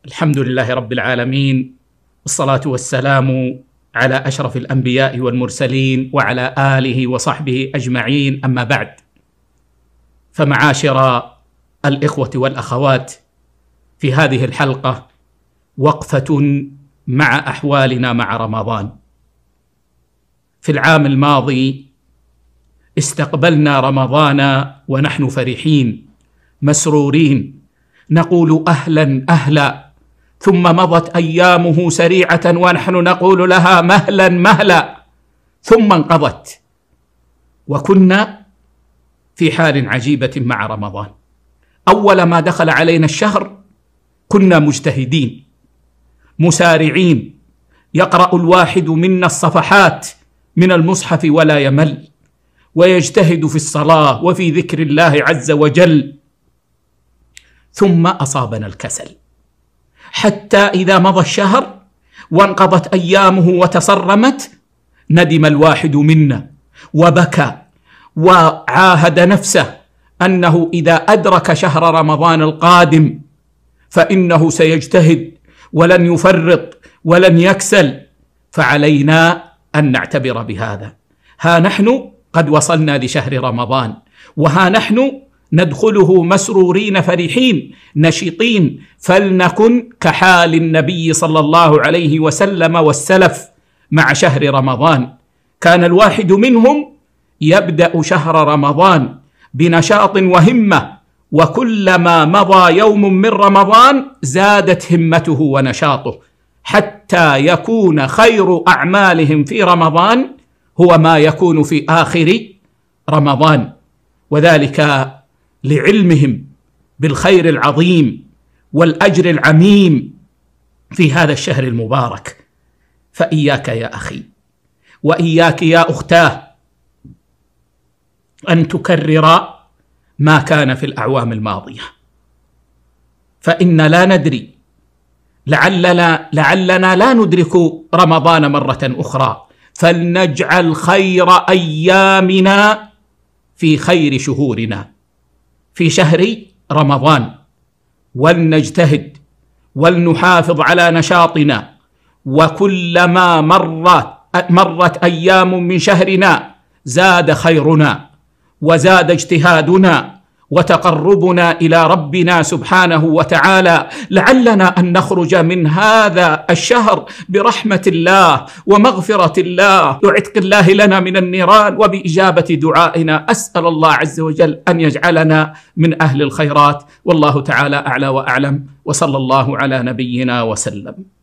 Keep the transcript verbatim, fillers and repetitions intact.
الحمد لله رب العالمين، والصلاة والسلام على أشرف الأنبياء والمرسلين وعلى آله وصحبه أجمعين، أما بعد. فمعاشر الإخوة والأخوات، في هذه الحلقة وقفة مع أحوالنا مع رمضان. في العام الماضي استقبلنا رمضان ونحن فرحين مسرورين، نقول أهلا أهلا، ثم مضت أيامه سريعة ونحن نقول لها مهلا مهلا، ثم انقضت. وكنا في حال عجيبة مع رمضان. أول ما دخل علينا الشهر كنا مجتهدين مسارعين، يقرأ الواحد منا الصفحات من المصحف ولا يمل، ويجتهد في الصلاة وفي ذكر الله عز وجل. ثم أصابنا الكسل، حتى إذا مضى الشهر وانقضت أيامه وتصرمت ندم الواحد منا وبكى وعاهد نفسه أنه إذا أدرك شهر رمضان القادم فإنه سيجتهد ولن يفرط ولن يكسل. فعلينا أن نعتبر بهذا. ها نحن قد وصلنا لشهر رمضان، وها نحن ندخله مسرورين فرحين نشيطين، فلنكن كحال النبي صلى الله عليه وسلم والسلف مع شهر رمضان. كان الواحد منهم يبدأ شهر رمضان بنشاط وهمة، وكلما مضى يوم من رمضان زادت همته ونشاطه، حتى يكون خير أعمالهم في رمضان هو ما يكون في آخر رمضان، وذلك لعلمهم بالخير العظيم والأجر العميم في هذا الشهر المبارك. فإياك يا أخي وإياك يا أختاه أن تكرر ما كان في الأعوام الماضية، فإن لا ندري، لعلنا, لعلنا لا ندرك رمضان مرة أخرى. فلنجعل خير أيامنا في خير شهورنا في شهر رمضان، ولنجتهد ولنحافظ على نشاطنا، وكلما مرت, مرت أيام من شهرنا زاد خيرنا وزاد اجتهادنا وتقربنا إلى ربنا سبحانه وتعالى. لعلنا أن نخرج من هذا الشهر برحمة الله ومغفرة الله وعتق الله لنا من النيران وبإجابة دعائنا. أسأل الله عز وجل أن يجعلنا من أهل الخيرات، والله تعالى أعلى وأعلم، وصلى الله على نبينا وسلم.